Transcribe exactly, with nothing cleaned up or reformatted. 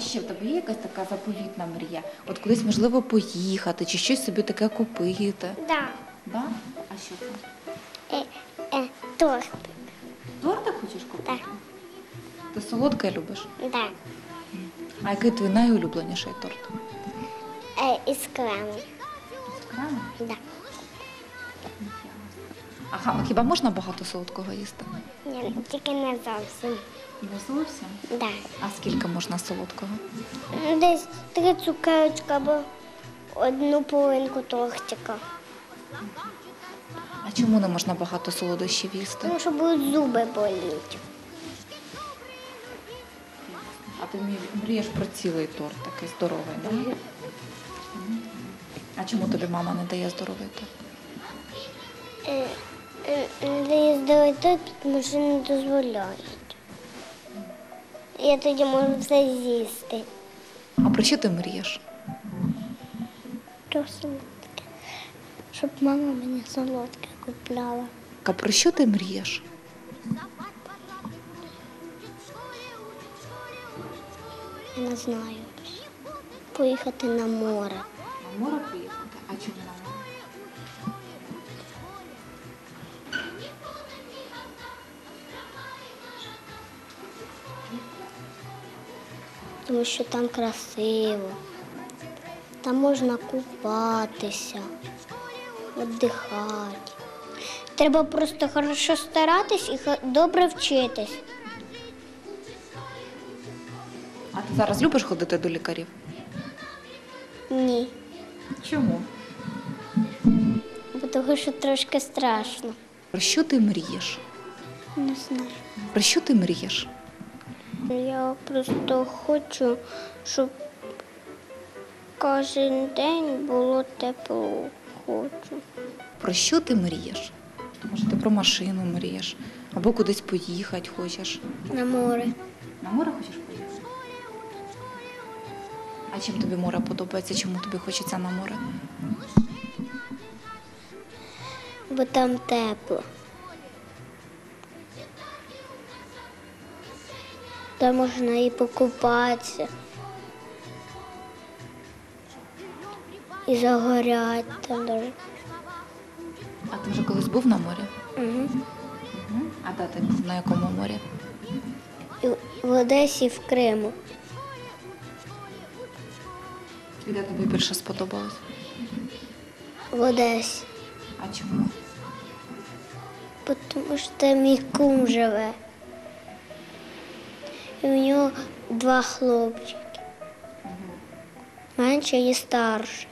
ще в тебе є якась така заповітна мрія? От кудись, можливо, поїхати чи щось собі таке купити? Да. Да? А що це? Е, е, торт. Тортик хочеш купити? Так. Ти солодке любиш? Да. А який твій найулюбленіший торт? Е, із крему. З крему? Да. А ха- хіба можна багато солодкого їсти? Ні, тільки не зовсім. Не зовсім. Да. А скільки можна солодкого? Десь три цукерочки або одну половинку тортика. А чому не можна багато солодощів їсти? Тому що будуть зуби боліти. А ти мі- мрієш про цілий торт, такий здоровий, так? Да? А чому тобі мама не дає здоровий торт? Е, е, Не дає здоровий торт, тому що не дозволяють. Я тоді можу все з'їсти. А про що ти мрієш? То солодке. Щоб мама мені солодке купляла. А про що ти мрієш? Я не знаю. Поїхати на море. На море приїхати? А чому на море? Тому що там красиво. Там можна купатися, віддихати. Треба просто хорошо старатись і х- добре вчитись. А ти зараз любиш ходити до лікарів? Ні, Чому? бо того, що трошки страшно. Про що ти мрієш? Не знаю. Про що ти мрієш? Я просто хочу, щоб кожен день було тепло. Хочу. Про що ти мрієш? Може, ти про машину мрієш? Або кудись поїхати хочеш? На море. На море хочеш поїхати? А чим тобі море подобається? Чому тобі хочеться на море? Бо там тепло. Там можна і покупатися. І загоряти там даже. А ти вже колись був на морі? Угу. Угу. А де ти був? На якому морі? І в Одесі, і в Криму. І де тобі більше сподобалось? В Одесі. А чому? Бо Тому що там мій кум живе. І у нього два хлопчики. Менший і старший.